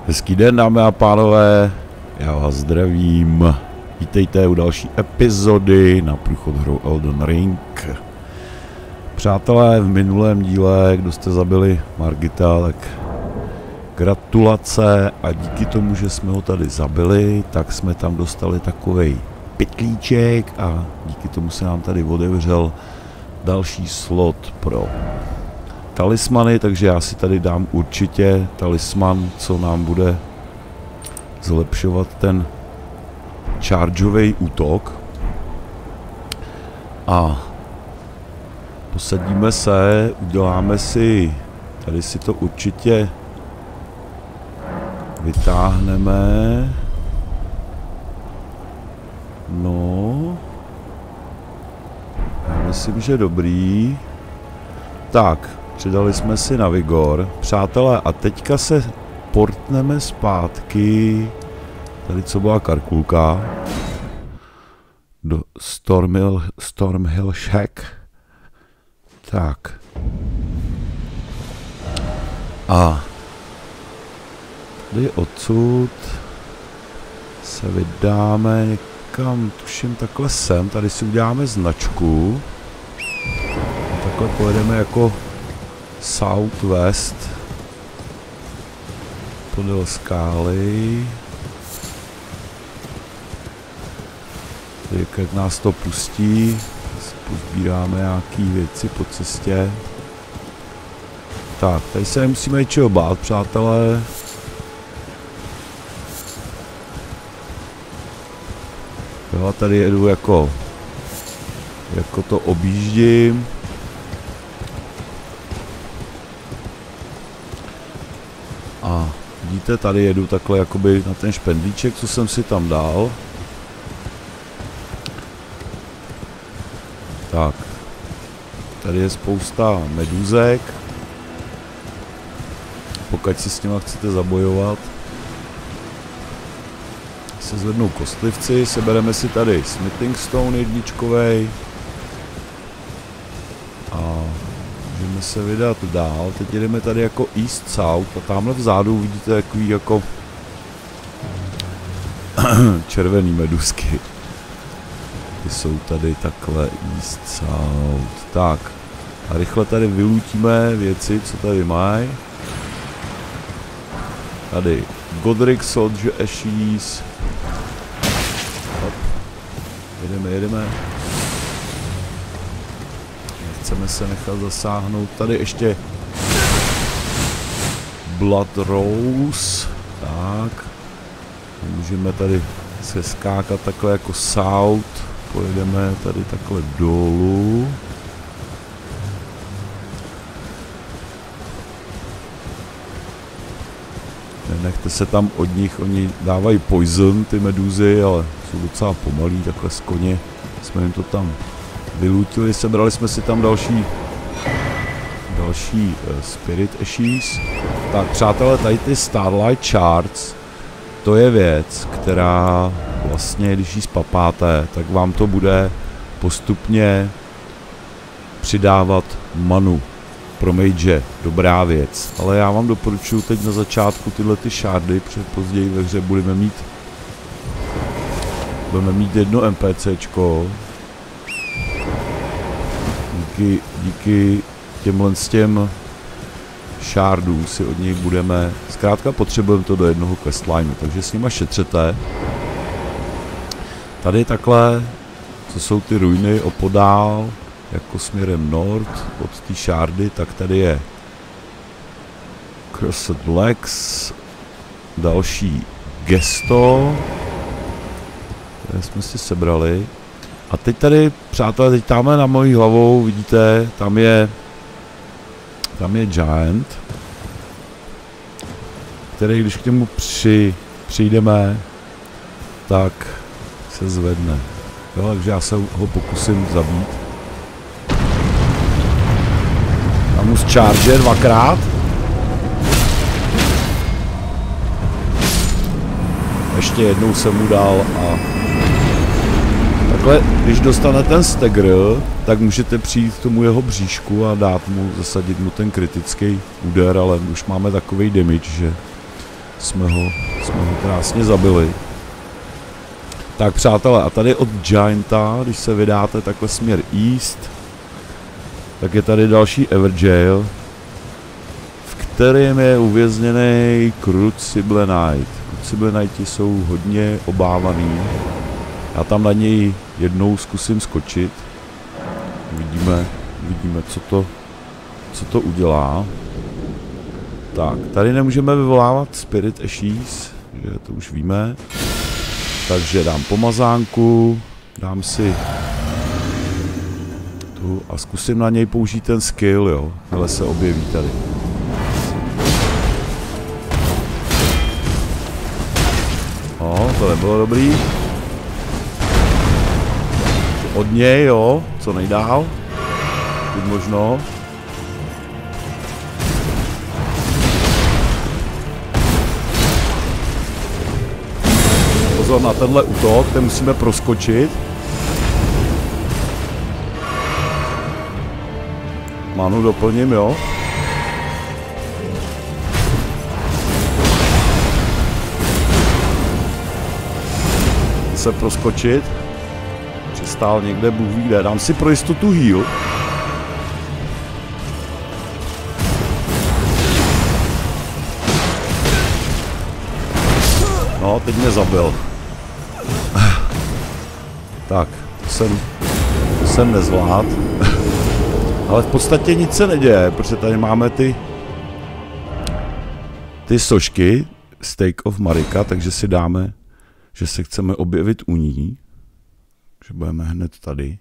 Hezký den, dámy a pánové, já vás zdravím. Vítejte u další epizody na průchod hrou Elden Ring. Přátelé, v minulém díle, kdo jste zabili Margita, tak gratulace a díky tomu, že jsme ho tady zabili, tak jsme tam dostali takovej pytlíček a díky tomu se nám tady otevřel další slot pro talismany, takže já si tady dám určitě talisman, co nám bude zlepšovat ten chargeový útok. A posadíme se, uděláme si, tady si to určitě vytáhneme. No, já myslím, že dobrý. Tak, přidali jsme si na vigor. Přátelé, a teďka se portneme zpátky, tady co byla Karkulka, do Stormhill Shack. Tak. A tady odsud se vydáme někam, tuším takhle sem, tady si uděláme značku. A takhle pojedeme jako Southwest podél skály. Jak nás to pustí, pozbíráme nějaký věci po cestě. Tak, tady se nemusíme ničeho bát, přátelé. Jo, tady jedu jako to objíždím. A vidíte, tady jedu takhle jakoby na ten špendlíček, co jsem si tam dal. Tak, tady je spousta meduzek. Pokud si s nima chcete zabojovat, se zvednou kostlivci, sebereme si tady Smithing Stone jedničkovej. A můžeme se vydat dál. Teď jedeme tady jako East South a tamhle vzadu vidíte takový jako červený meduzky. Ty jsou tady takhle East South. Tak, a rychle tady vylutíme věci, co tady mají. Tady Godric Soldier Ashes. Jedeme. Nechceme se nechat zasáhnout. Tady ještě Blood Rose. Tak. Můžeme tady se skákat takhle jako South. Pojedeme tady takhle dolů. Nenechte se tam od nich, oni dávají poison, ty meduzy, ale jsou docela pomalí, takhle z koně jsme jim to tam vylutili, sebrali jsme si tam další Spirit Ashes. Tak přátelé, tady ty Starlight Shards, to je věc, která vlastně, když ji spapáte, tak vám to bude postupně přidávat manu pro mage, dobrá věc. Ale já vám doporučuji teď na začátku tyhle ty shardy, protože později ve hře budeme mít jedno NPCčko. Díky těm shardů si od něj budeme, zkrátka potřebujeme to do jednoho questlineu, takže s nima šetřete. Tady takhle, co jsou ty ruiny opodál, jako směrem north od té shardy, tak tady je Cursed Legs, další gesto, které jsme si sebrali. A teď tady, přátelé, teď tamhle na mojí hlavou, vidíte, tam je Giant, který, když k němu přijdeme, tak se zvedne. Jo, takže já se ho pokusím zabít. Tam mu z charge dvakrát. Ještě jednou jsem mu dal a takhle, když dostane ten stagger, tak můžete přijít k tomu jeho bříšku a zasadit mu ten kritický úder, ale už máme takovej damage, že jsme ho krásně zabili. Tak přátelé, a tady od Gianta, když se vydáte takhle směr East, tak je tady další Everjail, v kterém je uvězněný Crucible Knight. Crucible Knighti jsou hodně obávaný. Já tam na něj jednou zkusím skočit. Uvidíme, co to udělá. Tak, tady nemůžeme vyvolávat Spirit Ashes, že to už víme. Takže dám pomazánku, dám si tu a zkusím na něj použít ten skill, jo. Hele, se objeví tady. To nebylo dobrý. Od něj, jo, co nejdál. Teď možno. Pozor na tenhle útok, ten musíme proskočit. Manu doplním, jo. Se proskočit. Přistál někde, Bůh ví kde. Dám si pro jistotu heal. No, teď mě zabil. Tak, to jsem nezvlád. Ale v podstatě nic se neděje, protože tady máme ty sošky Stake of Marika, takže si dáme, že se chceme objevit u ní. Že budeme hned tady.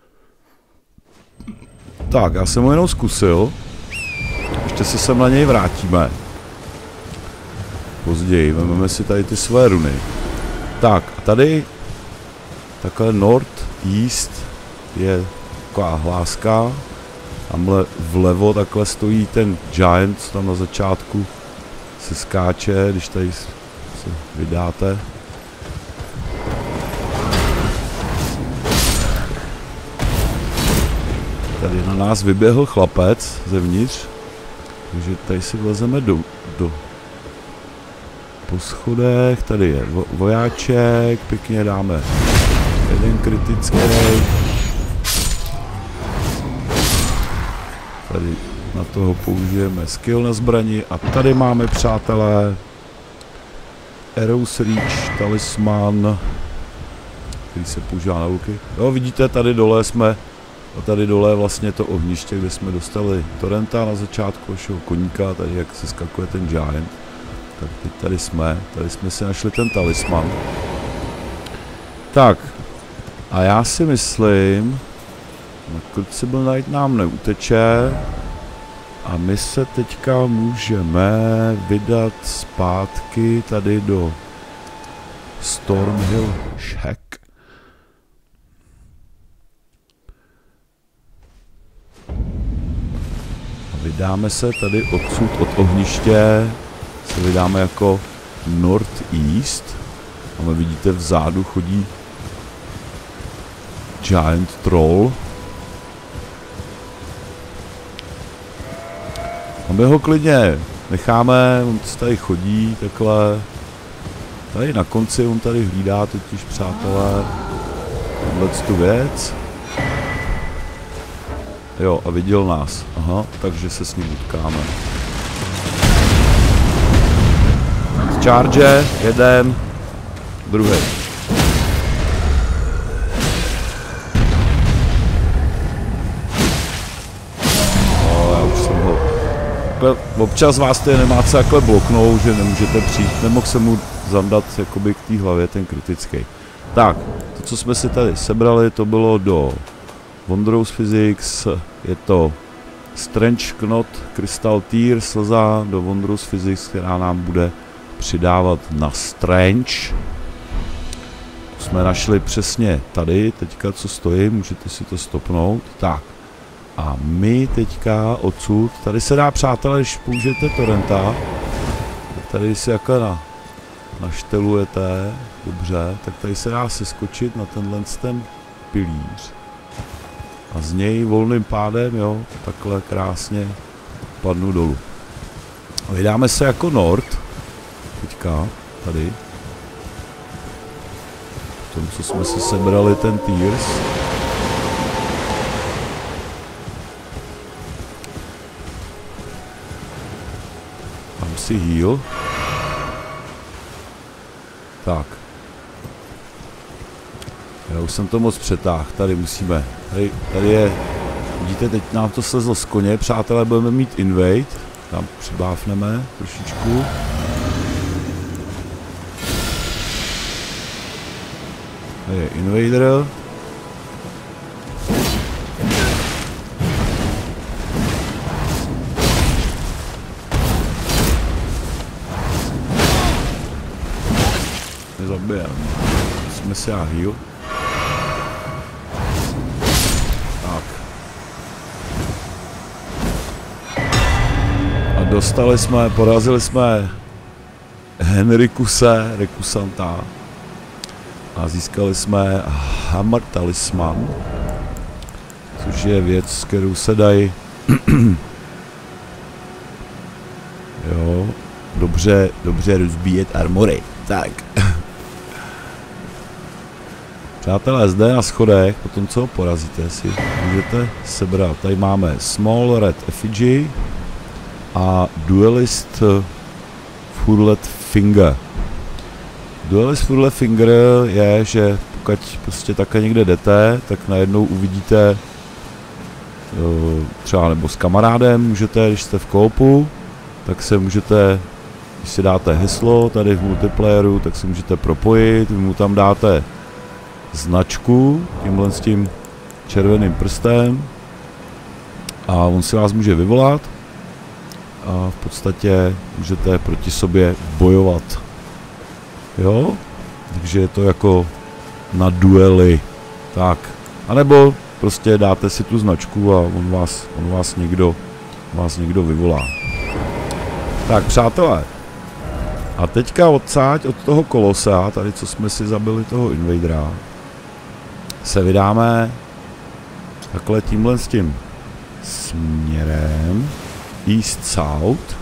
Tak, já jsem ho jenom zkusil. Ještě se sem na něj vrátíme. Později, vezmeme si tady ty své runy. Tak, a tady takhle North East je taková hláska. Tamhle vlevo takhle stojí ten Giant, co tam na začátku se skáče, když tady se vydáte. Tady na nás vyběhl chlapec zevnitř, takže tady si vlezeme po schodech, tady je vojáček, pěkně dáme jeden kritický. Tady na toho použijeme skill na zbrani a tady máme, přátelé, Arrows Reach, talisman, který se používá na luky. Jo, vidíte, tady dole jsme, a tady dole je vlastně to ohniště, kde jsme dostali Torrenta na začátku našeho koníka, tady jak se skakuje ten Giant. Tak teď tady jsme si našli ten talisman. Tak, a já si myslím, na Crucible Knight nám neuteče a my se teďka můžeme vydat zpátky tady do Stormhill Shack. A vydáme se tady odsud od ohniště, se vydáme jako North East. A vidíte, vzadu chodí Giant Troll. A my ho klidně necháme, on tady chodí takhle. Tady na konci on tady hlídá totiž, přátelé, tu věc. Jo, a viděl nás. Aha, takže se s ním utkáme. Charge, jeden, druhý. Občas vás to nemá co takhle bloknout, že nemůžete přijít, nemohl jsem mu zandat jakoby k té hlavě ten kritický. Tak, to co jsme si tady sebrali, to bylo do Wondrous Physics, je to Strange Knot, Crystal Tear, slza do Wondrous Physics, která nám bude přidávat na Strange. To jsme našli přesně tady, teďka co stojí, můžete si to stopnout. Tak. A my teďka odsud, tady se dá, přátelé, když použijete Torrenta, tak tady si jako naštelujete, dobře, tak tady se dá seskočit na tenhle ten pilíř. A z něj volným pádem, jo, takhle krásně padnu dolů. Vydáme se jako North, teďka teďka, tady. V tom, co jsme si sebrali ten Tears. Mám si heal. Tak. Já už jsem to moc přetáhl, tady musíme. Tady je, vidíte, teď nám to slezlo z koně, přátelé, budeme mít invade. Tam přibáfneme trošičku. Tady je invader. Nezabijeme. Musíme si já heal. Tak. A dostali jsme, porazili jsme Henrikuse, Rekusanta. A získali jsme Hammer Talisman, což je věc, kterou se dají jo, dobře rozbíjet armory. Tak. Přátelé, zde na schodech, potom co ho porazíte, si můžete sebrat. Tady máme Small Red Effigy a Duelist Furlet Finger. Duelist Furlet Finger je, že pokud prostě také někde jdete, tak najednou uvidíte třeba nebo s kamarádem můžete, když jste v koopu, tak se můžete, když si dáte heslo tady v multiplayeru, tak se můžete propojit, vy mu tam dáte značku tímhle s tím červeným prstem a on si vás může vyvolat a v podstatě můžete proti sobě bojovat. Jo? Takže je to jako na duely. Tak. A nebo prostě dáte si tu značku a on vás někdo vyvolá. Tak, přátelé. A teďka odsáď od toho kolosa, tady co jsme si zabili toho invadera, se vydáme takhle tímhle s tím směrem East South.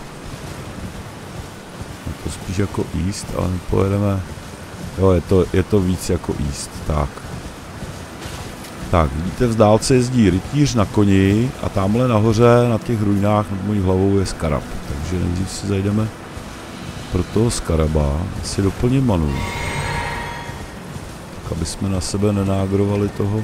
Je to spíš jako East, ale my pojedeme, jo, je to víc jako East, tak. Tak, vidíte, v dálce jezdí rytíř na koni a tamhle nahoře na těch ruinách nad mojí hlavou je skarab. Takže nejdřív si zajdeme pro toho skaraba, si doplním manu. Tak, aby jsme na sebe nenágrovali toho.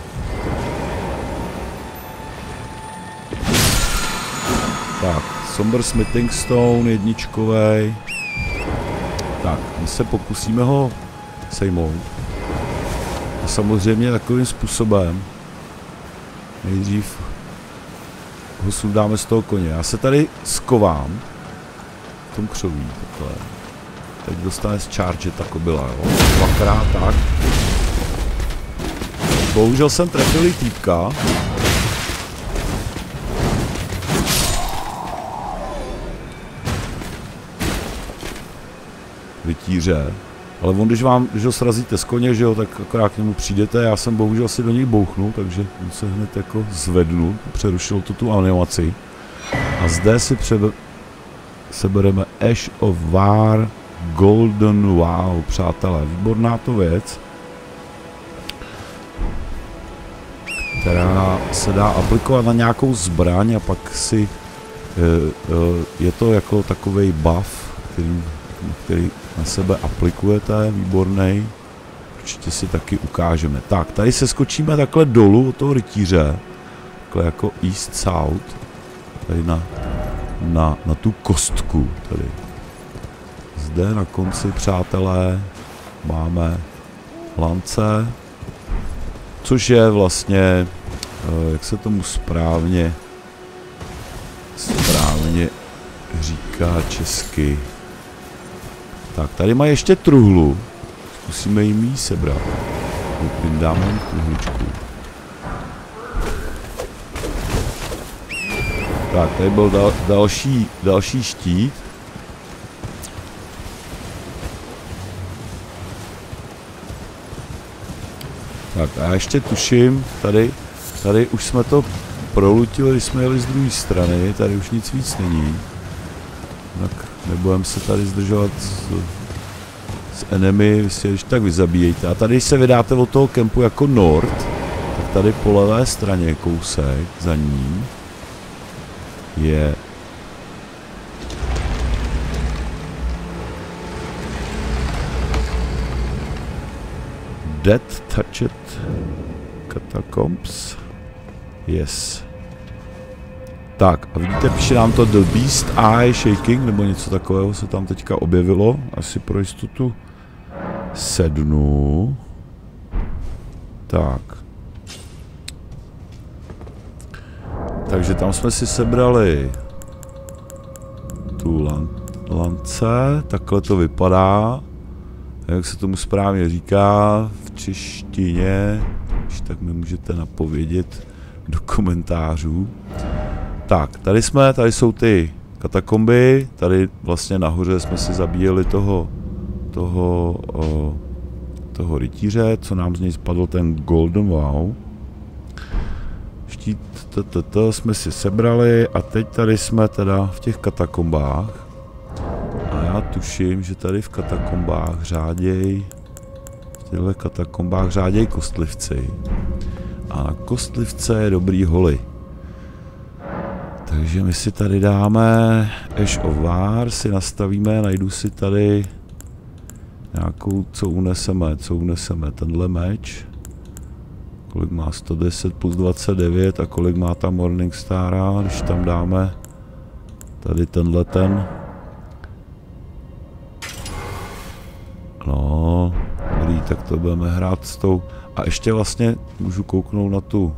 Tak, Somber Smithing Stone, jedničkovej. Tak, my se pokusíme ho sejmout. A samozřejmě takovým způsobem. Nejdřív ho sundáme z toho koně. Já se tady skovám v tom křoví, takhle. Teď dostane z charge ta kobila, jo. Dvakrát tak. Bohužel jsem trefil týpka. Rytíře. Ale on, když ho srazíte z koně, že jo, tak akorát k němu přijdete. Já jsem bohužel si do něj bouchnul, takže on se hned jako zvednul, přerušil to tu animaci. A zde si sebereme Ash of War Golden Wow, přátelé, výborná to věc, která se dá aplikovat na nějakou zbraň a pak si je to jako takovej buff, který na sebe aplikujete, výborný. Určitě si taky ukážeme. Tak, tady se skočíme takhle dolů od toho rytíře, takhle jako East South, tady na tu kostku tady. Zde na konci, přátelé, máme lance, což je vlastně, jak se tomu správně říká česky. Tak, tady má ještě truhlu. Zkusíme jim ji sebrat. Dáme jim truhličku. Tak, tady byl další štít. Tak a já ještě tuším, tady už jsme to prolutili, když jsme jeli z druhé strany, tady už nic víc není. Tak Nebudeme se tady zdržovat s enemy, vy si když tak vyzabíjejte. A tady, když se vydáte od toho kempu jako Nord, tak tady po levé straně kousek za ním je Death Touched Catacombs. Yes. Tak, a vidíte, píše nám to The Beast Eye Shaking, nebo něco takového se tam teďka objevilo. Asi pro jistotu sednu. Tak. Takže tam jsme si sebrali tu lance, takhle to vypadá. Jak se tomu správně říká v češtině, když tak mi můžete napovědět do komentářů. Tak, tady jsou ty katakomby, tady vlastně nahoře jsme si zabíjeli toho rytíře, co nám z něj spadl ten Golden Wow. Štít jsme si sebrali a teď tady jsme teda v těch katakombách. A já tuším, že tady v katakombách řáděj kostlivci. A na kostlivce je dobrý holy. Takže my si tady dáme Ash of War, si nastavíme, najdu si tady nějakou, co uneseme, tenhle meč. Kolik má 110 plus 29 a kolik má ta Morning Stara, když tam dáme tady tenhle ten. No, dobrý, tak to budeme hrát s tou. A ještě vlastně můžu kouknout na tu.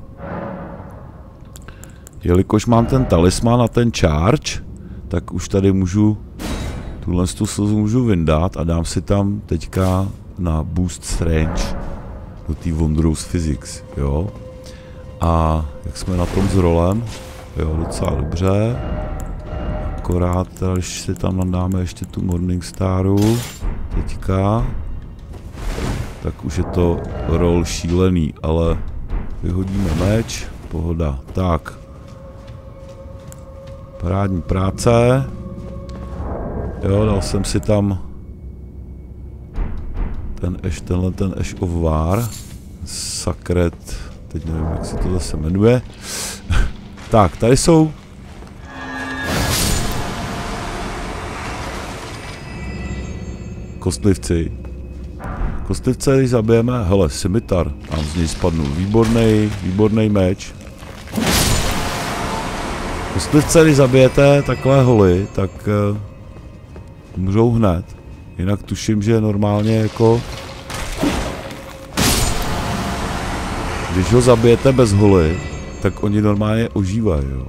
Jelikož mám ten talisman a ten charge, tak už tady můžu tuhle slzu můžu vyndat a dám si tam teďka na boost strange do té Wondrous Physics, jo. A jak jsme na tom s rolem, jo, docela dobře. Akorát, když si tam nadáme ještě tu Morning Staru, teďka, tak už je to roll šílený, ale vyhodíme meč, pohoda. Tak. Parádní práce. Jo, dal jsem si tam ten Ash of War. Sacred, teď nevím, jak se to zase jmenuje. Tak, tady jsou kostlivci. Kostlivce, když zabijeme, hele, scimitar, tam z něj spadnul. Výborný meč. Kostlivce, když zabijete takové holy, tak umřou hned. Jinak tuším, že normálně jako... Když ho zabijete bez holy, tak oni normálně ožívají, jo.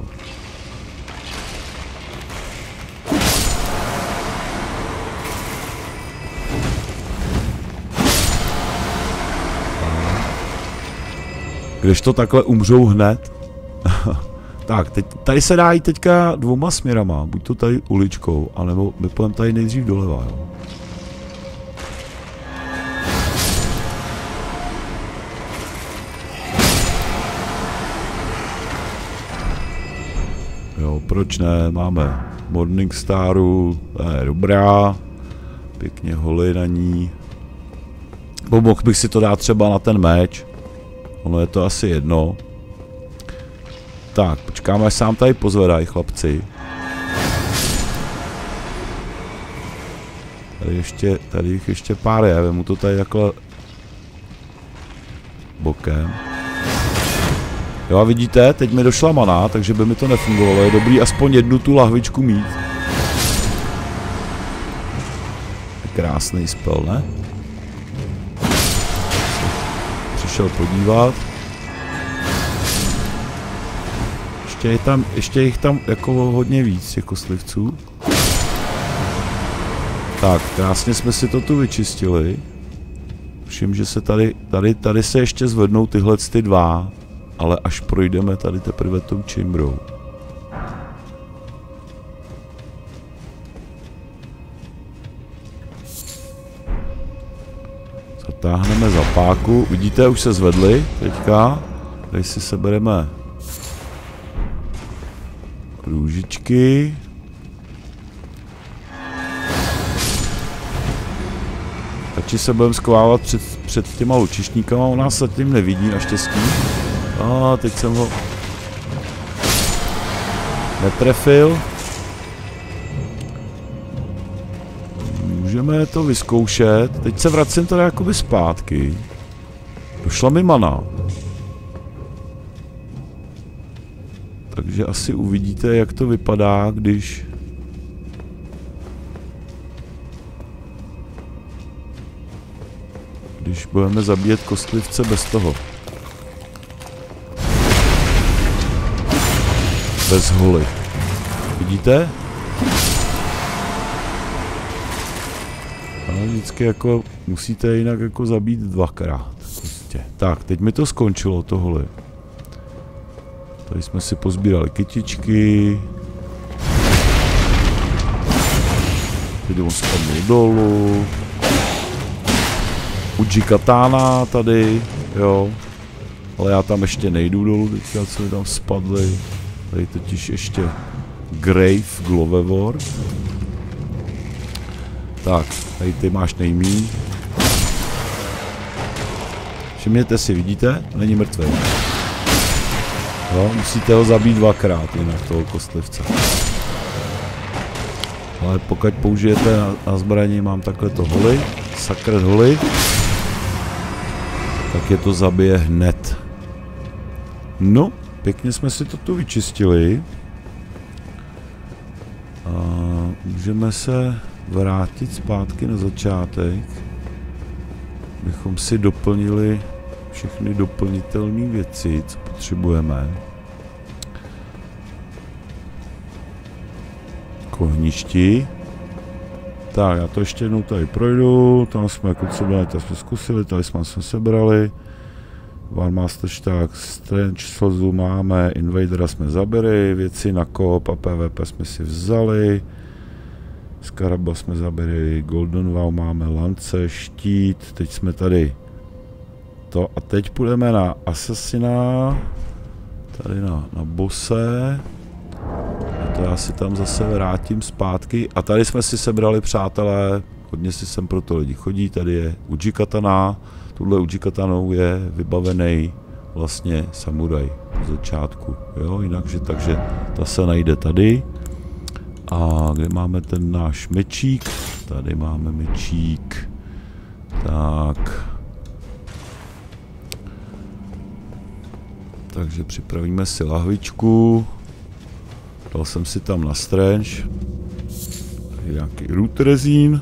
Když to takhle umřou hned. Tak, tady se dá jít teďka dvouma směrama, buď to tady uličkou, anebo my půjdeme tady nejdřív doleva, jo. Jo, proč ne, máme Morning Staru, to je dobrá, pěkně holy na ní. Mohl bych si to dát třeba na ten meč, ono je to asi jedno. Tak, počkáme, až sám tady pozvedají chlapci. Tady jich ještě pár je, vemu to tady takhle bokem. Jo a vidíte, teď mi došla mana, takže by mi to nefungovalo, je dobrý aspoň jednu tu lahvičku mít. Krásný spell, ne? Přišel podívat. Ještě jich tam jako hodně víc, těch kostlivců. Tak, krásně jsme si to tu vyčistili. Všim, že se tady se ještě zvednou tyhle ty dva, ale až projdeme tady teprve tou chamberou. Zatáhneme za páku, vidíte, už se zvedli teďka. Tady si sebereme růžičky. Radši se budeme schovávat před těma lučišníkama, on nás zatím nevidí naštěstí. A teď jsem ho netrefil. Můžeme to vyzkoušet. Teď se vracím tady jakoby zpátky. Došla mi mana. Takže asi uvidíte, jak to vypadá, když budeme zabíjet kostlivce bez toho. Bez holy. Vidíte? Ale vždycky jako musíte jinak jako zabít dvakrát. Prostě. Tak, teď mi to skončilo, to holy. Tady jsme si pozbírali kytičky. Teď on spadnul dolů. Ujikatana tady, jo. Ale já tam ještě nejdu dolů, teďka co mi tam spadly. Tady totiž ještě Grave Gloveword. Tak, tady ty máš nejmíň. Všimněte si, vidíte? Není mrtvý. Jo, musíte ho zabít dvakrát, jinak toho kostlivce. Ale pokud použijete na zbraní, mám takhle to holy, Sacred Holy, tak je to zabije hned. No, pěkně jsme si to tu vyčistili. A můžeme se vrátit zpátky na začátek, bychom si doplnili všechny doplnitelné věci, co potřebujeme. K ohništi. Tak, já to ještě jednou tady projdu, tam jsme jako co byli, tady jsme zkusili, tady jsme sebrali. Warmaster tak, Strange Sozu máme, Invadera jsme zabili, věci na koop a PvP jsme si vzali. Skaraba jsme zabili, Golden Vow máme, lance, štít, teď jsme tady to a teď půjdeme na Assassina, tady na bosse. A to já si tam zase vrátím zpátky a tady jsme si sebrali, přátelé, hodně si sem pro to lidi chodí, tady je Ujikatana, tuhle Ujikatanou je vybavený vlastně samuraj od začátku, jo, jinakže, takže ta se najde tady. A kde máme ten náš mečík? Tady máme mečík. Tak. Takže připravíme si lahvičku. Dal jsem si tam na Strange. Tady nějaký root resin.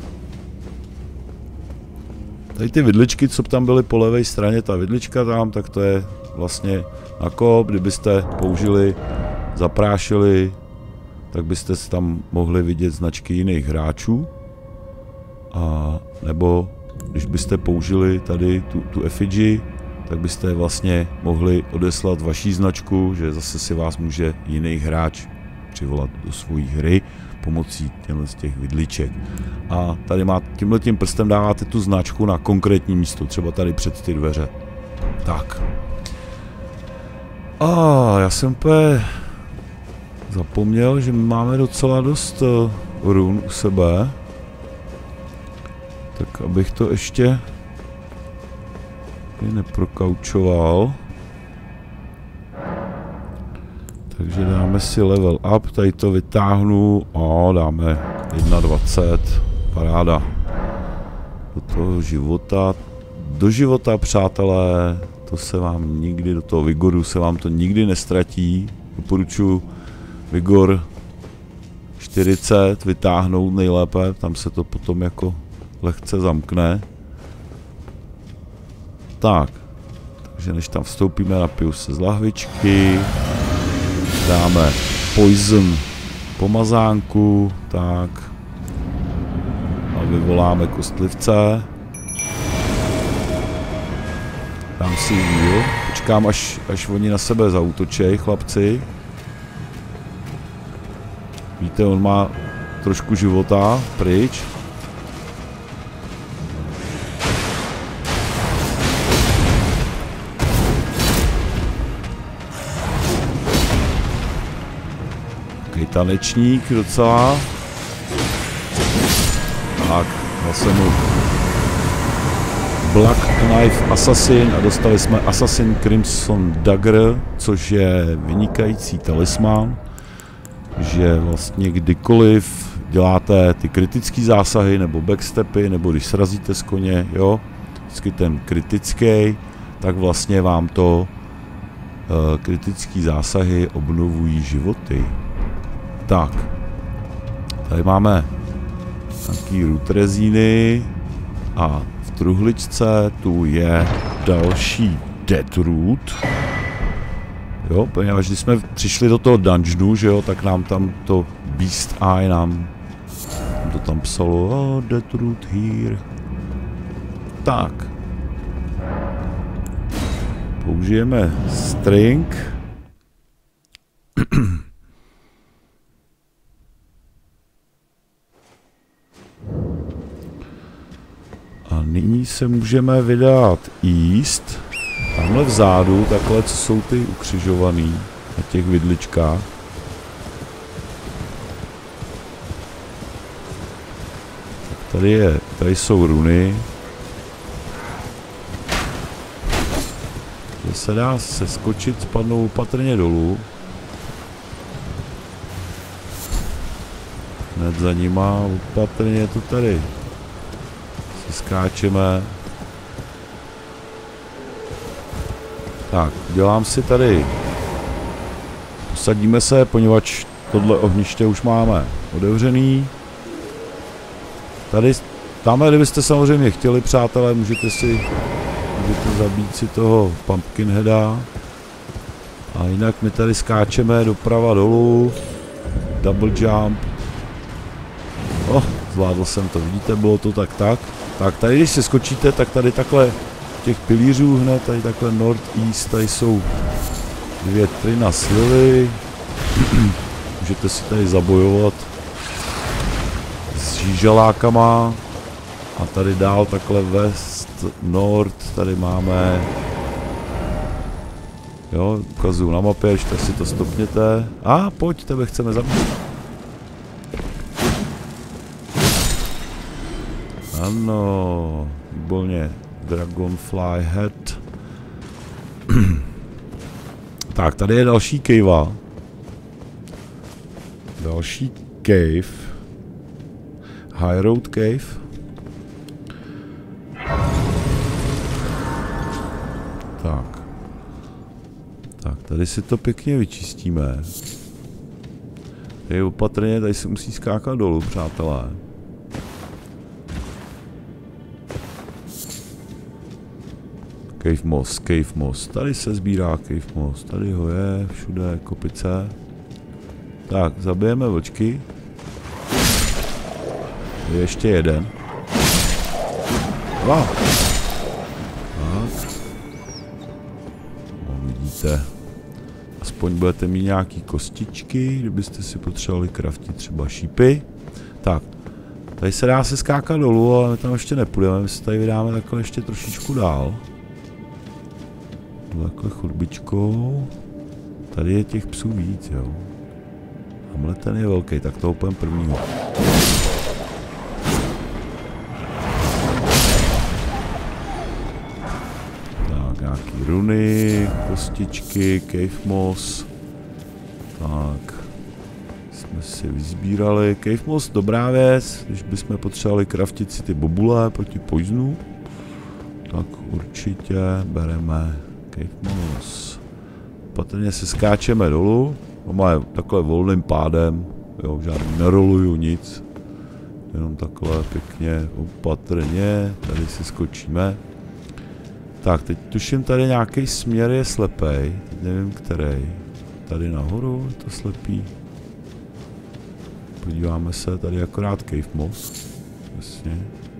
Tady ty vidličky, co tam byly po levé straně, ta vidlička tam, tak to je vlastně na kop, kdybyste použili, zaprášili, tak byste si tam mohli vidět značky jiných hráčů. A nebo když byste použili tady tu effigy, tak byste vlastně mohli odeslat vaší značku, že zase si vás může jiný hráč přivolat do svojí hry pomocí těch vidliček. A tady tímhletím prstem dáváte tu značku na konkrétní místo, třeba tady před ty dveře. Tak. A já jsem úplně zapomněl, že máme docela dost run u sebe. Tak abych to ještě neprokaučoval. Takže dáme si level up, tady to vytáhnu a dáme 21, paráda. Do toho života, do života, přátelé, to se vám nikdy, do toho vigoru se vám to nikdy nestratí. Doporučuji vigor 40 vytáhnout nejlépe, tam se to potom jako lehce zamkne. Tak, takže než tam vstoupíme, napiju se z lahvičky, dáme poison pomazánku, tak, a vyvoláme kostlivce. Dám si heal, počkám, až oni na sebe zaútočej, chlapci. Víte, on má trošku života pryč. Takový tanečník docela. Tak, zase mu Black Knife Assassin a dostali jsme Assassin Crimson Dagger, což je vynikající talisman, že vlastně kdykoliv děláte ty kritické zásahy nebo backstepy, nebo když srazíte z koně, jo, vždycky ten kritický, tak vlastně vám to kritické zásahy obnovují životy. Tak, tady máme nějaký root rezíny a v truhličce tu je další Dead Root. Jo, poněvadž když jsme přišli do toho dungeonu, že jo, tak nám tam to Beast Eye nám to tam psalo, oh, Dead Root here. Tak. Použijeme string. A nyní se můžeme vydat east. Tamhle vzadu, takhle, co jsou ty ukřižovaný na těch vidličkách. Tak tady jsou runy. Že se dá seskočit, spadnout opatrně dolů. Hned za nima, opatrně to tady. Si skáčeme. Tak, dělám si tady. Posadíme se, poněvadž tohle ohniště už máme otevřený. Tady, tamhle, kdybyste samozřejmě chtěli, přátelé, můžete zabít si toho Pumpkinheada. A jinak my tady skáčeme doprava dolů. Double jump. Zvládl jsem to, vidíte, bylo to tak. Tak tady, když se skočíte, tak tady takhle těch pilířů hned, tady takhle north-east, tady jsou 2 trina slivy. Můžete si tady zabojovat s žížalákama. A tady dál takhle west, north, tady máme, jo, ukazuju na mapě, tak si to stopněte. A pojď, tebe chceme zabít. Ano, výborně. Dragonfly Head. Tak, tady je další cave. Další cave. High Road Cave. Tak. Tak, tady si to pěkně vyčistíme. Tady opatrně, tady se musí skákat dolů, přátelé. Cave moss. Tady se sbírá cave moss. Tady ho je, všude kopice. Tak, zabijeme vlčky. Je ještě jeden. Wow. Tak. No, vidíte. Aspoň budete mít nějaký kostičky, kdybyste si potřebovali craftit třeba šípy. Tak. Tady se dá se skákat dolů, ale my tam ještě nepůjdeme. My se tady vydáme takhle ještě trošičku dál. Takhle chodbičkou. Tady je těch psů víc, jo. Tamhle ten je velký, tak to úplně prvního. Tak, nějaký runy, kostičky, cave moss. Tak. Jsme si vyzbírali. Cave moss, dobrá věc, když bychom potřebovali craftit si ty bobule proti poisonu. Tak určitě bereme cave moss. Patrně se skáčeme dolů. Máme takhle volným pádem. Jo, žádný neroluju nic. Jenom takhle pěkně, opatrně. Tady si skočíme. Tak, teď tuším, tady nějaký směr je slepej. Teď nevím, který. Tady nahoru je to slepý. Podíváme se, tady akorát cave moss. Jasně.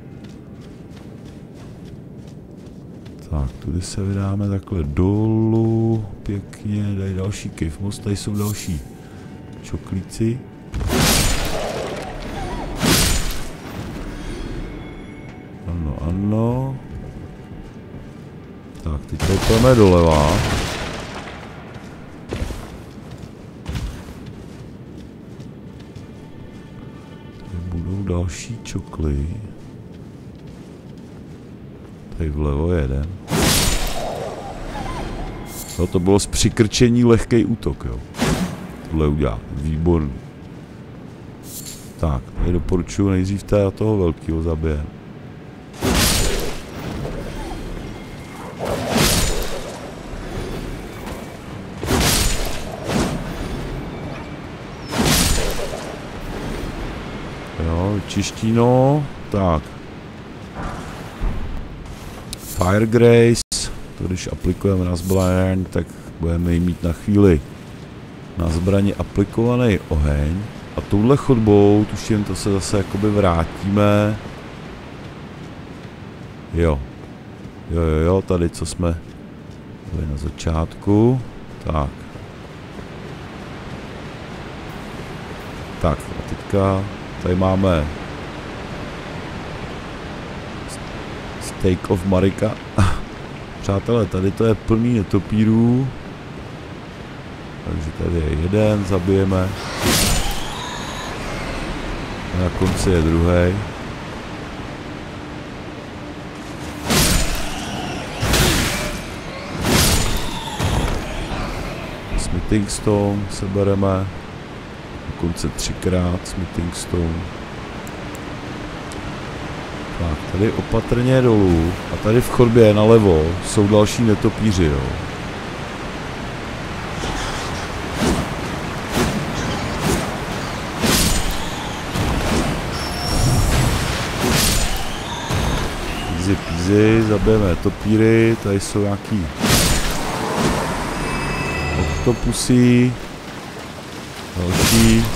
Tak, tudy se vydáme takhle dolů, pěkně, tady další cave moss, tady jsou další čoklíci. Ano, ano. Tak, teď půjdeme doleva. Tady budou další čokly. Tady vlevo jeden. No to bylo z přikrčení lehký útok, jo. Tohle udělá. Výborný. Tak, tady doporučuji nejdřív toho velkého zabijem. Jo, čištíno. Tak. Fire Grace. To když aplikujeme na zbraň, tak budeme ji mít na chvíli na zbraně aplikovaný oheň. A touhle chodbou, tuším, to se zase jakoby vrátíme. Jo, tady co jsme byli na začátku. Tak. Tak, a teďka tady máme Steak of Marika. Přátelé, tady to je plný netopírů. Takže tady je jeden, zabijeme. A na konci je druhý. Smithing Stone sebereme. Na konci 3krát Smithing Stone. Tak, tady opatrně dolů. A tady v chodbě nalevo jsou další netopíři, jo. Easy peasy, zabijeme topíry, tady jsou nějaký oktopusy, další,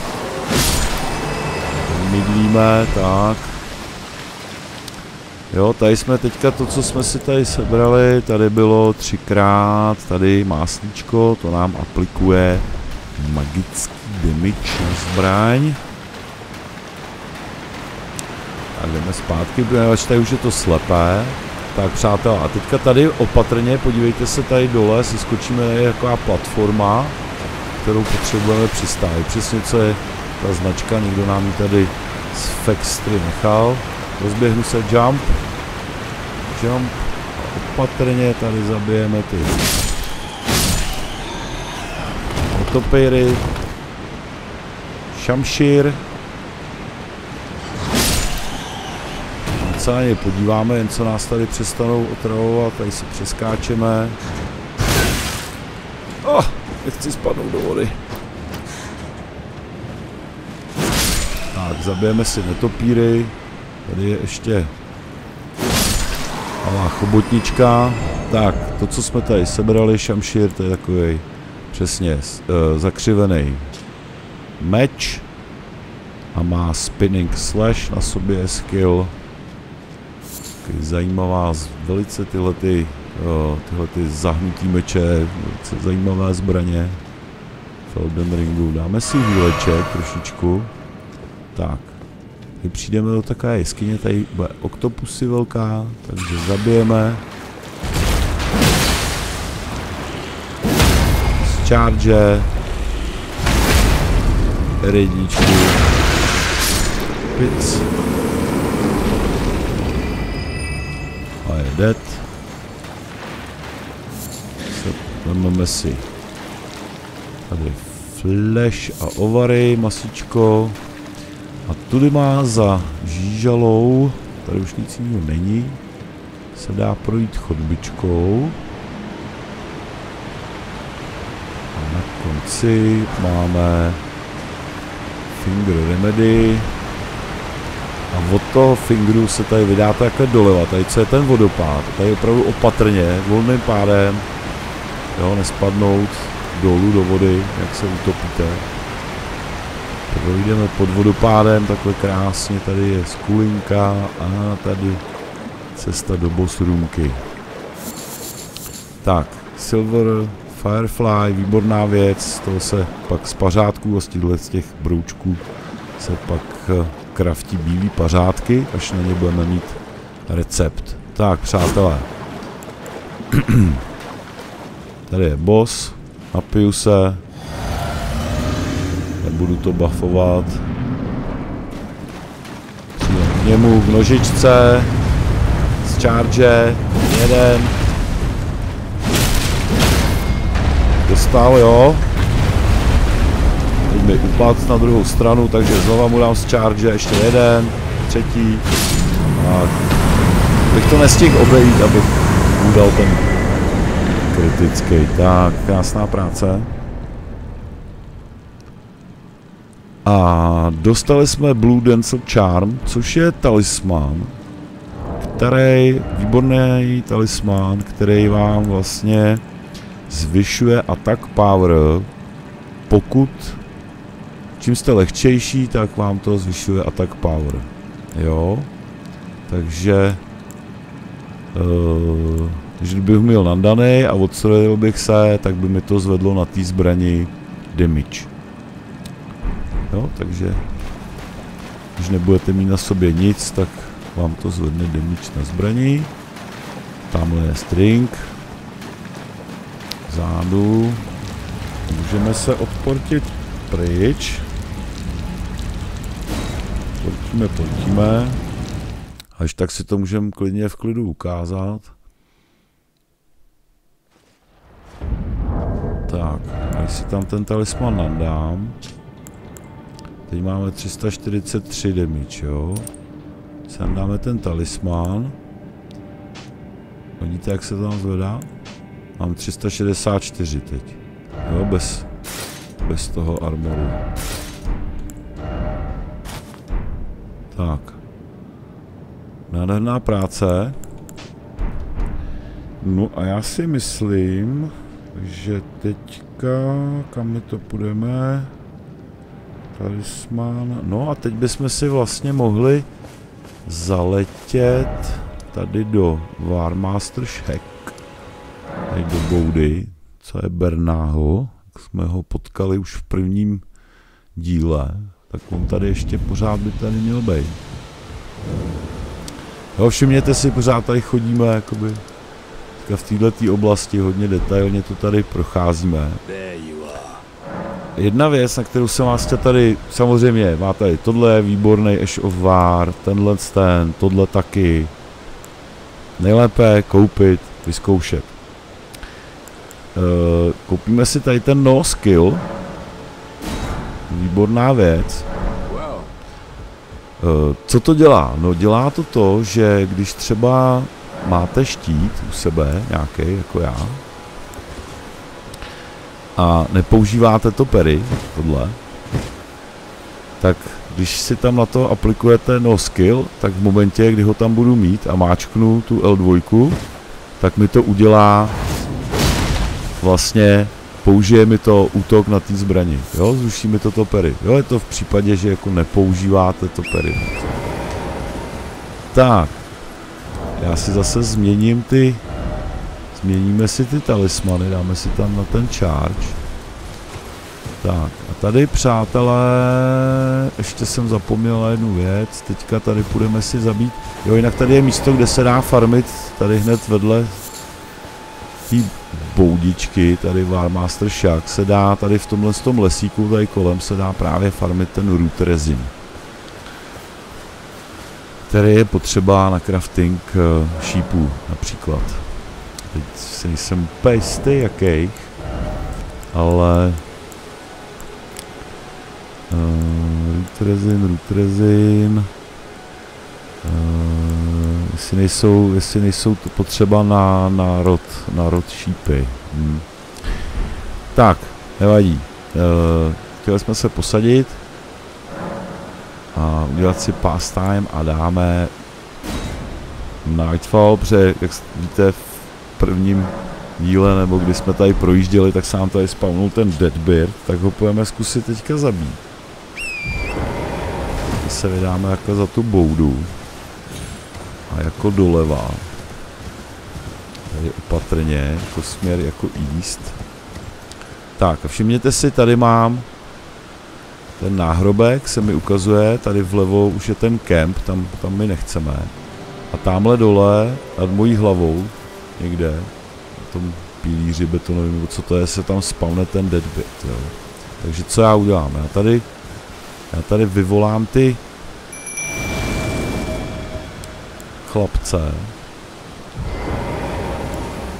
mydlíme, tak. Jo, tady jsme teďka to, co jsme si tady sebrali, tady bylo 3krát, tady máslíčko, to nám aplikuje magický damage na zbraň. Tak jdeme zpátky, protože tady už je to slepé. Tak přátelé, a teďka tady opatrně, podívejte se tady dole, si skočíme, je taková platforma, kterou potřebujeme přistávit. Přesně co je ta značka, někdo nám ji tady z Fextry nechal. Rozběhnu se, jump. Jump. A opatrně tady zabijeme ty otopejry. Šamšír. Se na ně podíváme, jen co nás tady přestanou otravovat, tady si přeskáčeme. Nechci spadnout do vody. Tak, zabijeme si netopíry. Tady je ještě malá chobotnička. Tak, to, co jsme tady sebrali, šamšír, to je takový přesně zakřivený meč. A má spinning slash na sobě skill. Zajímavá, velice tyhle zahnutý meče, velice zajímavé zbraně v Elden Ringu. Dáme si výleček trošičku. Tak. Tady přijdeme do takové jeskyně, tady bude oktopusy velká, takže zabijeme. Z charge. R1. Pic. A je dead. Vezmeme si tady flash a ovary, masičko. A tudy má za žížalou, tady už nic jiného není, se dá projít chodbičkou. A na konci máme Finger Remedy. A od toho fingeru se tady vydáte takhle doleva, tady co je ten vodopád, tady opravdu opatrně, volným pádem, jo, nespadnout dolů do vody, jak se utopíte. Projdeme pod vodopádem, takhle krásně, tady je skulinka a tady cesta do boss roomky. Tak, Silver Firefly, výborná věc, z toho se pak z pařádků a z těch broučků se pak kraftí bílý pařádky, až na ně budeme mít recept. Tak, přátelé. Tady je boss, napiju se. Nebudu to buffovat. Přijde k němu v nožičce. z charge, jeden. Dostal, jo. Teď mi upadl na druhou stranu, takže znova mu dám z charge, ještě jeden, třetí. Tak. Bych to nestihl obejít, abych mu dal ten kritický. Tak, krásná práce. A dostali jsme Blue Denser Charm, což je talisman, výborný talisman, který vám vlastně zvyšuje attack power. Pokud čím jste lehčejší, tak vám to zvyšuje attack power. Jo, takže když bych měl nandaný a odstřelil bych se, tak by mi to zvedlo na té zbrani damage. Jo, takže když nebudete mít na sobě nic, tak vám to zvedne damage na zbraní. Tamhle je string. Zádu. Můžeme se odportit pryč. Portíme. Až tak si to můžeme klidně v klidu ukázat. Tak, až si tam ten talisman nandám. Teď máme 343 damage, jo. Sem dáme ten talisman. Vidíte, jak se to tam zvedá? Mám 364 teď. Jo, bez toho armoru. Tak. Nádherná práce. No a já si myslím, že teďka, kam my to půjdeme? Talisman. No a teď bychom si vlastně mohli zaletět tady do Warmaster Shack. Tady do boudy, co je Bernáho. Jak jsme ho potkali už v prvním díle, tak on tady ještě pořád by tady měl být. Jo, všimněte si, pořád tady chodíme jakoby v této oblasti, hodně detailně to tady procházíme. Jedna věc, na kterou jsem vás chtěl tady, samozřejmě, má tady tohle je výborný Ash of War, tohle taky. Nejlépe koupit, vyzkoušet. Koupíme si tady ten no skill. Výborná věc. Co to dělá? No dělá to to, že když třeba máte štít u sebe, nějaký jako já, a nepoužíváte to pery, tohle, tak když si tam na to aplikujete no skill, tak v momentě, kdy ho tam budu mít a máčknu tu L2, tak mi to udělá vlastně, použije mi to útok na té zbrani, jo, zruší mi to pery, jo, je to v případě, že jako nepoužíváte to pery. Tak, já si zase změníme si ty talismany, dáme si tam na ten charge. Tak, a tady přátelé, ještě jsem zapomněl na jednu věc, teďka tady půjdeme si zabít, jo, jinak tady je místo, kde se dá farmit, tady hned vedle té boudičky, tady Warmaster Shack, se dá tady v tomhle lesíku, tady kolem se dá právě farmit ten root resin, který je potřeba na crafting šípů například. Teď si nejsem úplně jistý jakých, ale root resin, jestli nejsou to potřeba na rod šípy. Tak, nevadí. Chtěli jsme se posadit a udělat si pastime a dáme Nightfall, protože jak víte v prvním díle, nebo když jsme tady projížděli, tak se nám tady spawnul ten Deadbeard, tak ho půjdeme zkusit teďka zabít. Teď se vydáme jako za tu boudu a jako doleva. Tady opatrně, jako směr jako east. Tak a všimněte si, tady mám ten náhrobek, se mi ukazuje, tady vlevo už je ten kemp, tam my nechceme. A tamhle dole, nad mojí hlavou, někde, na tom pilíři betonovým, nebo co to je, se tam spawne ten Deadbeard, jo. Takže co já udělám? Já tady vyvolám ty chlapce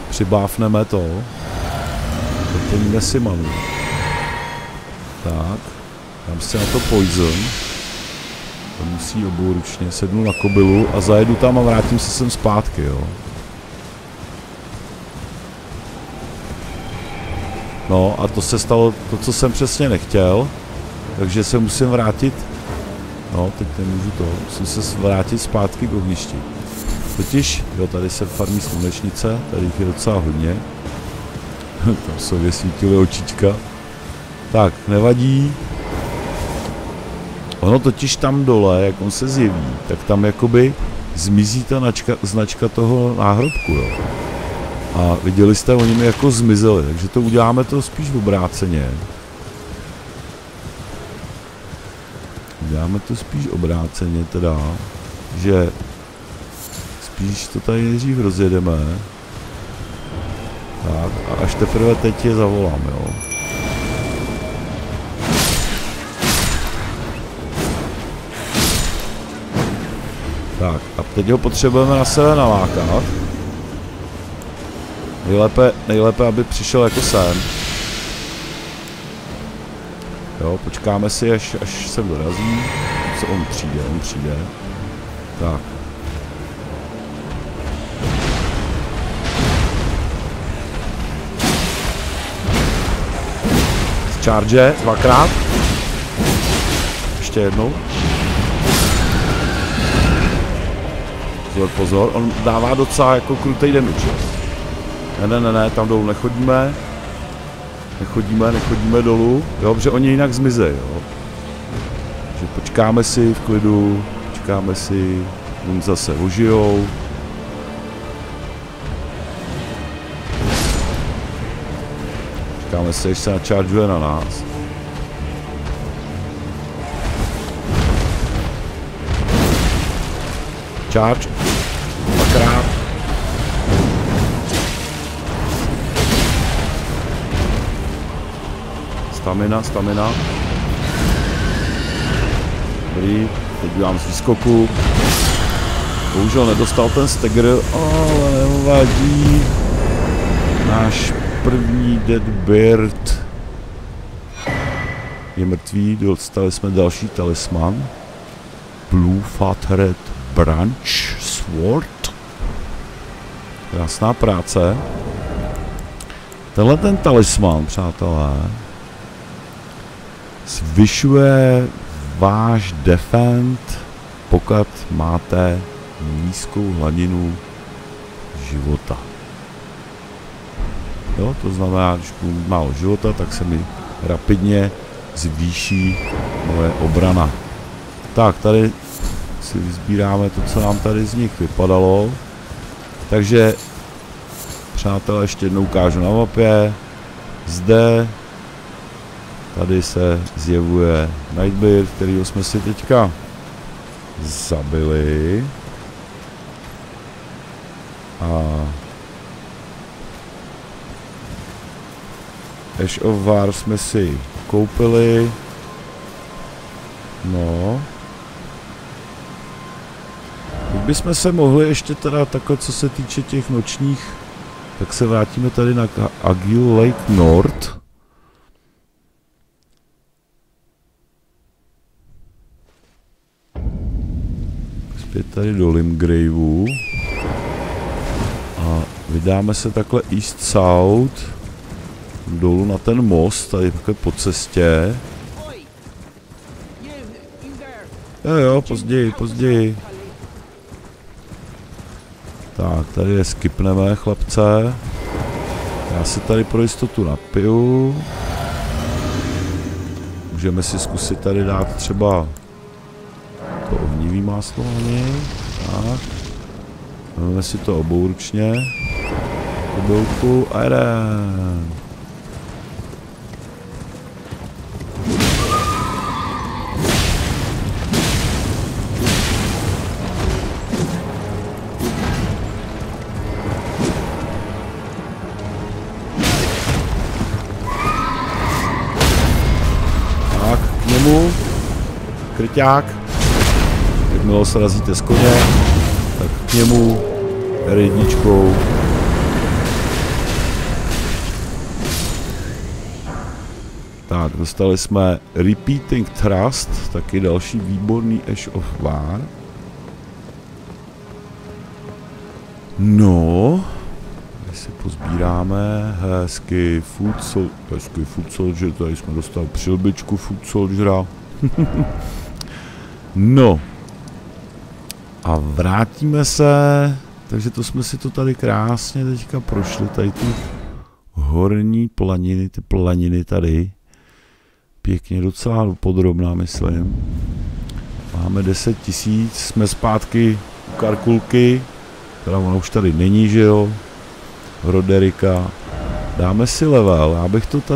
přibáfneme to. Doplníme si manu. Tak. Dám si na to poison. To musí obouručně. Sednu na kobylu a zajedu tam a vrátím se sem zpátky, jo. No a to se stalo to, co jsem přesně nechtěl. Takže se musím vrátit. No, teď nemůžu to. Musím se vrátit zpátky k ohništi. Totiž, jo, tady se farmí slunečnice. Tady jich je docela hodně. Tam se vysvítily očička. Tak, nevadí. Ono totiž tam dole, jak on se zjeví, tak tam jakoby zmizí ta značka toho náhrobku, jo. A viděli jste, oni mi jako zmizeli, takže to uděláme to spíš obráceně. Uděláme to spíš obráceně teda, že spíš to tady nejdřív rozjedeme. Tak, a až teprve teď je zavolám, jo. Tak, a teď ho potřebujeme na sebe nalákat. Nejlépe, aby přišel jako sem. Jo, počkáme si, až se dorazí. Co on přijde. Tak. Z charge, dvakrát. Ještě jednou. Pozor, on dává docela jako krutej damage. Ne, tam dolů nechodíme. Nechodíme dolů. Jo, protože oni jinak zmizejí, jo. Takže počkáme si v klidu, on zase ožijou. Počkáme si, až se načaržuje na nás. Charge. Dvakrát. Stamina. Dobrý, teď dělám z výskoku. Bohužel nedostal ten stagger, ale nevadí. Náš první Deadbird je mrtvý, dostali jsme další talisman. Blue Fatred Branch Sword. Krásná práce. Tenhle ten talisman, přátelé, zvyšuje váš defend, pokud máte nízkou hladinu života. Jo, to znamená, když budu mít málo života, tak se mi rapidně zvýší moje obrana. Tak, tady si vyzbíráme to, co nám tady z nich vypadalo. Takže, přátelé, ještě jednou ukážu na mapě. Zde, tady se zjevuje Nightbird, kterýho jsme si teďka zabili. A Ash of War jsme si koupili. No. Teď bychom se mohli ještě teda takhle, co se týče těch nočních, tak se vrátíme tady na Agile Lake North. Zpět tady do Limgraveu. A vydáme se takhle East South. Dolů na ten most, tady takhle po cestě. Jo, později. Tak, tady je skipneme, chlapce. Já si tady pro jistotu napiju. Můžeme si zkusit tady dát třeba to ohnivý máslo hlavně. Tak. Vezmeme si to obouručně. Kobylku a jeden. Kryťák. Jakmile srazíte z koně, tak k němu R1. Tak, dostali jsme Repeating Trust, taky další výborný Ash of War. No, my si pozbíráme hezky Food Soldier, tady jsme dostali přilbičku Food Soldiera. No, a vrátíme se, takže to jsme si to tady krásně teďka prošli, tady ty horní planiny, ty planiny tady. Pěkně docela podrobná, myslím. Máme 10 000, jsme zpátky u Karkulky, teda ona už tady není, že jo, Roderika. Dáme si level, já bych to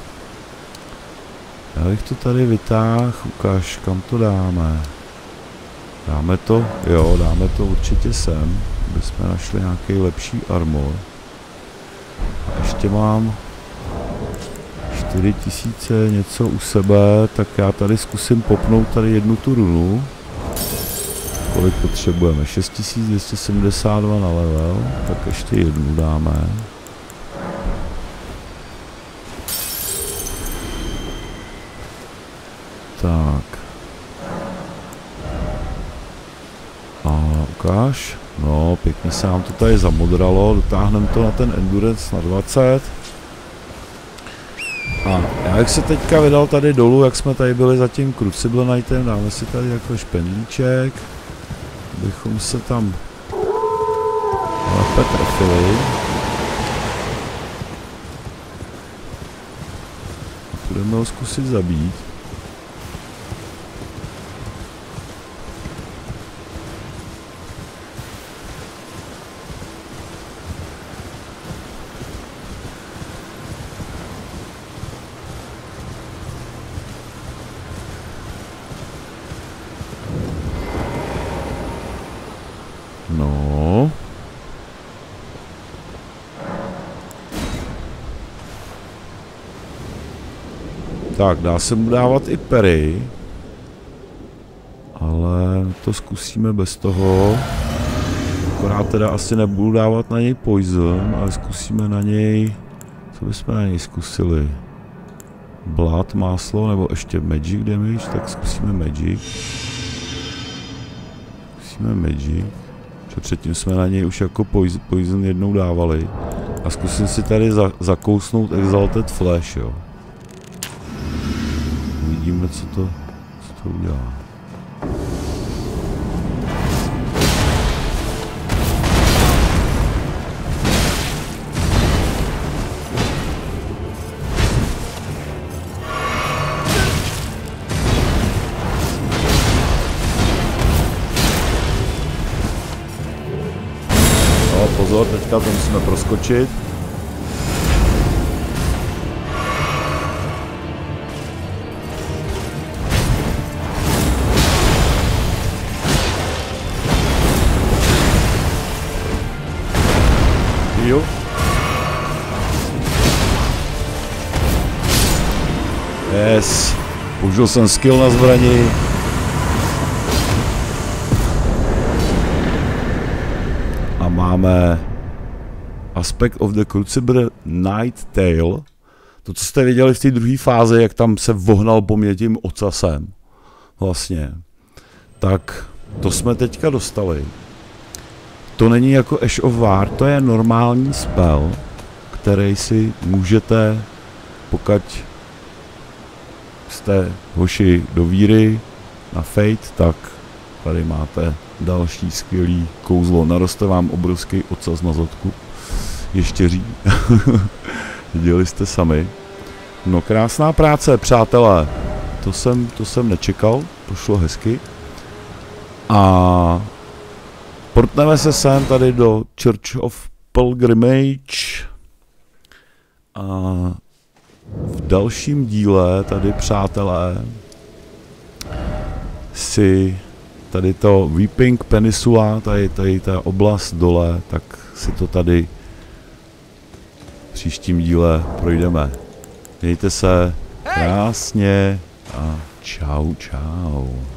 tady vytáhl, ukáž, kam to dáme. Dáme to, jo, dáme to určitě sem, aby jsme našli nějaký lepší armor. A ještě mám 4000 něco u sebe, tak já tady zkusím popnout tady jednu tu runu. Kolik potřebujeme? 6272 na level, tak ještě jednu dáme. Tak. A ukáž. No, pěkně se nám to tady zamodralo, dotáhneme to na ten Endurance na 20. A já jak se teďka vydal tady dolů, jak jsme tady byli za tím Crucible Knightem, dáme si tady jako špendlíček, abychom se tam lépe trefili. A budeme ho zkusit zabít. No. Tak, dá se mu dávat i pery. Ale to zkusíme bez toho. Akorát teda asi nebudu dávat na něj poison, ale zkusíme na něj... Co bychom na něj zkusili? Blood, máslo, nebo ještě magic damage, tak zkusíme magic. Zkusíme magic. Předtím jsme na něj už jako poison jednou dávali. A zkusím si tady zakousnout Exalted Flash, jo. Uvidíme, co to udělá. Pozor, teďka to musíme proskočit. Jo. Yes. Použil jsem skill na zbrani. A máme Aspect of the Crucible Night Tail. To, co jste viděli v té druhé fázi, jak tam se vohnal po mě tím ocasem. Vlastně. Tak to jsme teďka dostali. To není jako Ash of War, to je normální spell, který si můžete, pokud jste hoši do víry na Fate, tak tady máte další skvělý kouzlo. Naroste vám obrovský ocas na zadku. Ještěří. Viděli jste sami. No, krásná práce, přátelé. To jsem nečekal, to šlo hezky. A portneme se sem tady do Church of Pilgrimage. A v dalším díle tady, přátelé, si tady to Weeping Peninsula, tady ta oblast dole, tak si to tady v příštím díle projdeme. Mějte se krásně a čau, čau.